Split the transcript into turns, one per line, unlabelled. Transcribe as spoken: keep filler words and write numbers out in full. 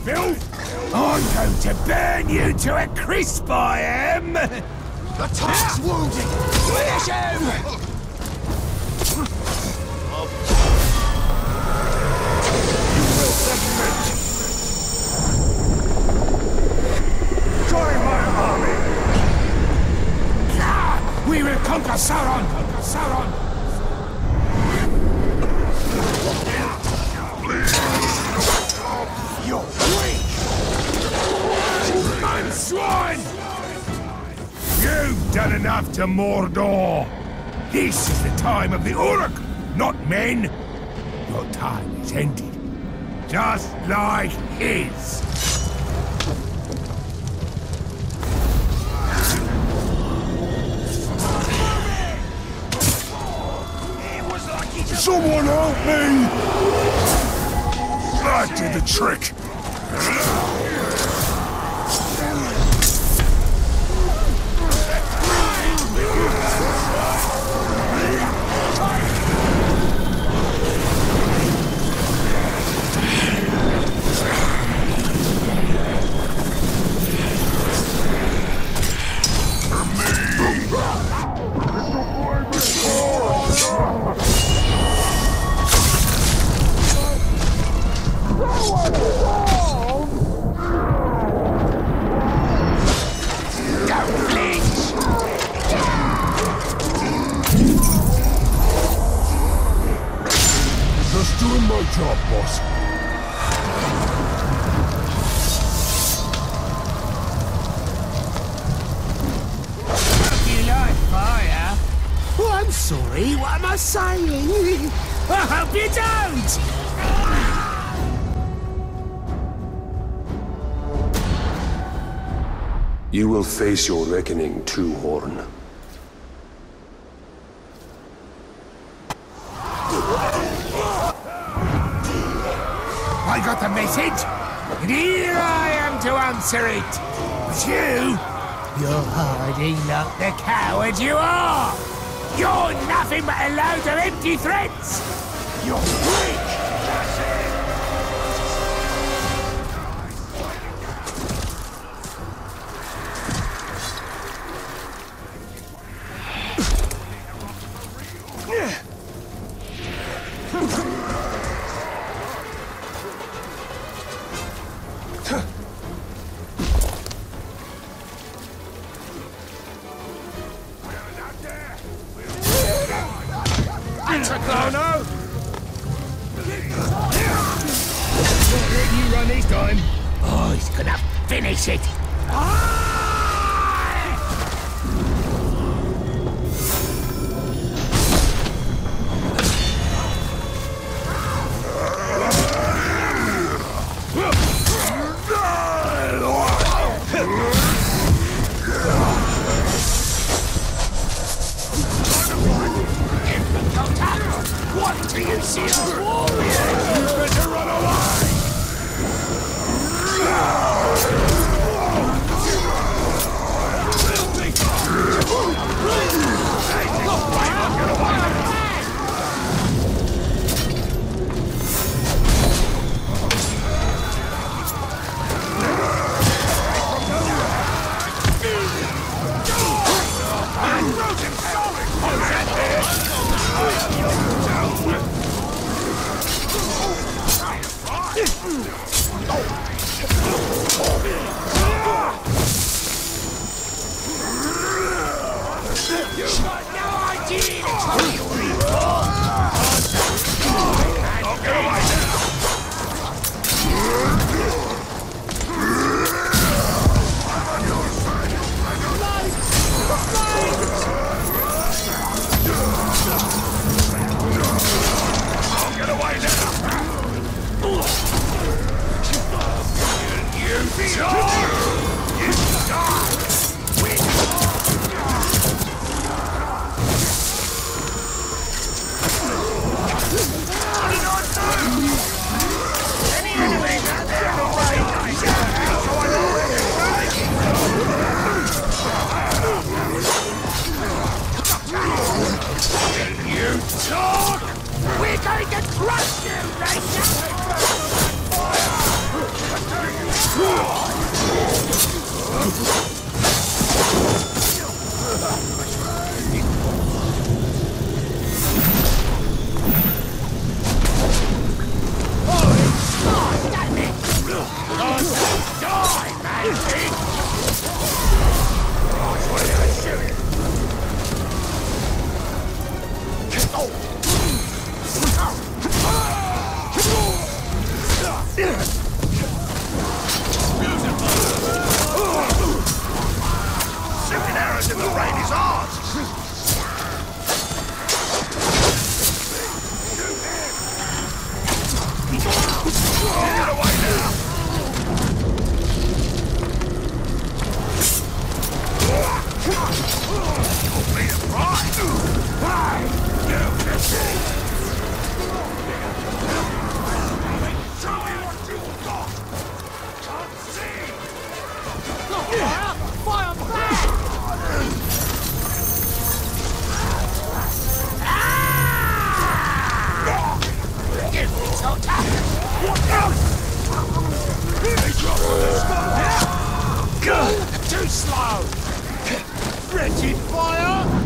filth! I'm going to burn you to a crisp, I am!
The task's wounded! Finish him!
Join my army! Ah, we will conquer Sauron! Conquer Sauron! You're weak! Man swine! You've done enough to Mordor! This is the time of the Uruk, not men! Your time is ended. Just like his. Someone help me! That did the trick. Just doing my job, boss.
You like fire? Oh, I'm sorry. What am I saying? I hope you don't!
You will face your reckoning too, Horn.
I got the message, and here I am to answer it. But you, you're hardly not the coward you are. You're nothing but a load of empty threats. You're weak. That's it.
Oh no! Not letting you run this time.
Oh, he's gonna finish it. What do you see as a warrior? You better run away! You've got no idea the trouble you're in for! I'll get away now! I'm on your side! I'll get away now! You die! You die! You talk! We're going to crush you, Nation! Fire!
Shooting arrows in the rain is ours! Get away now! You'll be a prize! Hey! You listen! Show me what you've got! Can't see!
Fire back!
Give me some time.
What else? They drop on the spot!
Too slow.
Wretched fire!